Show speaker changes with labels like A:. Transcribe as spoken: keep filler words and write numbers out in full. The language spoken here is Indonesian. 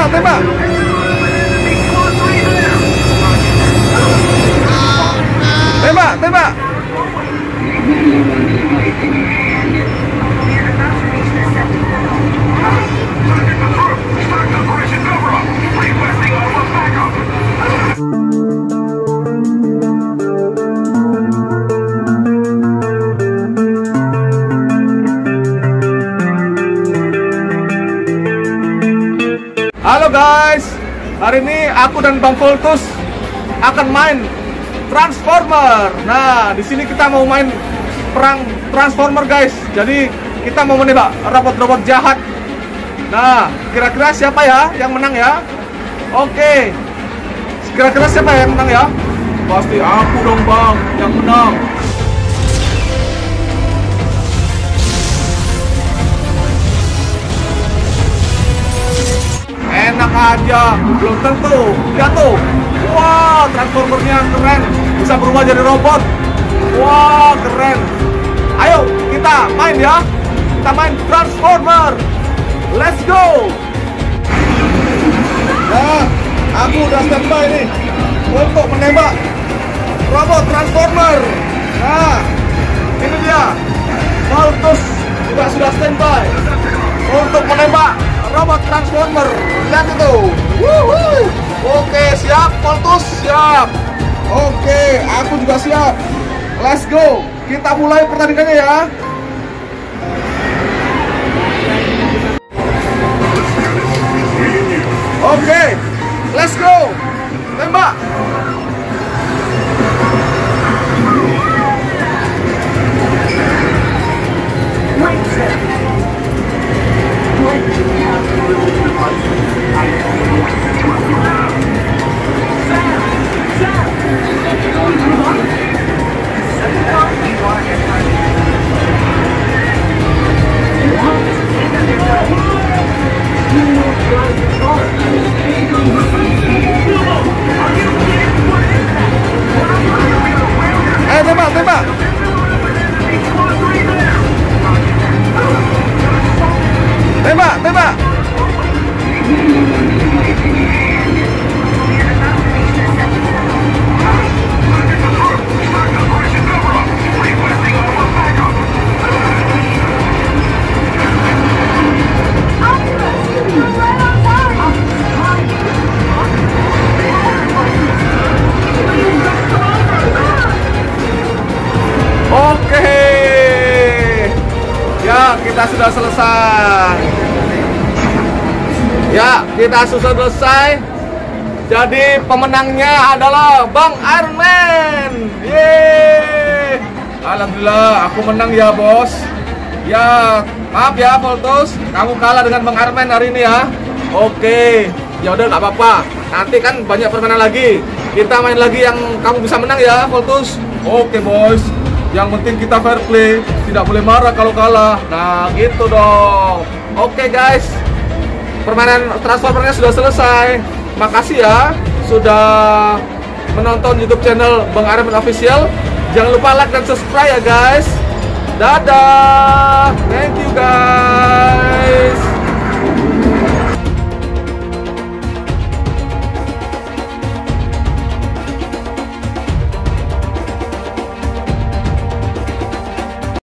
A: tembak, tembak. Tembak, tembak. Halo guys, hari ini aku dan Bang Voltus akan main Transformer. Nah, di sini kita mau main perang Transformer guys. Jadi kita mau menembak robot-robot jahat. Nah, kira-kira siapa ya yang menang ya? Oke, kira-kira siapa yang menang ya? Pasti aku dong bang, yang menang. Enak aja, belum tentu. Lihat tuh, wah transformernya keren, bisa berubah jadi robot. Wah keren. Ayo kita main ya, kita main Transformer. Let's go. Nah, aku udah standby nih untuk menembak robot Transformer. Nah, ini dia. Voltus juga sudah standby untuk menembak robot Transformer. Lihat itu. Wuhu. Oke, siap Voltus, siap. Oke, aku juga siap. Let's go. Kita mulai pertandingannya ya. Oke, let's go. Tembak. Eh, tembak, tembak. Tembak, tembak. Oke, ya kita sudah selesai. Ya kita sudah selesai. Jadi pemenangnya adalah Bang Iron Man. Yeay. Alhamdulillah aku menang ya bos. Ya maaf ya Voltus, kamu kalah dengan Bang Iron Man hari ini ya. Oke, ya udah nggak apa-apa. Nanti kan banyak permainan lagi. Kita main lagi yang kamu bisa menang ya Voltus. Oke bos. Yang penting kita fair play, tidak boleh marah kalau kalah. Nah gitu dong. Oke guys, permainan Transformernya sudah selesai. Makasih ya sudah menonton YouTube channel Bang Iron Man Official. Jangan lupa like dan subscribe ya guys. Dadah, thank you guys.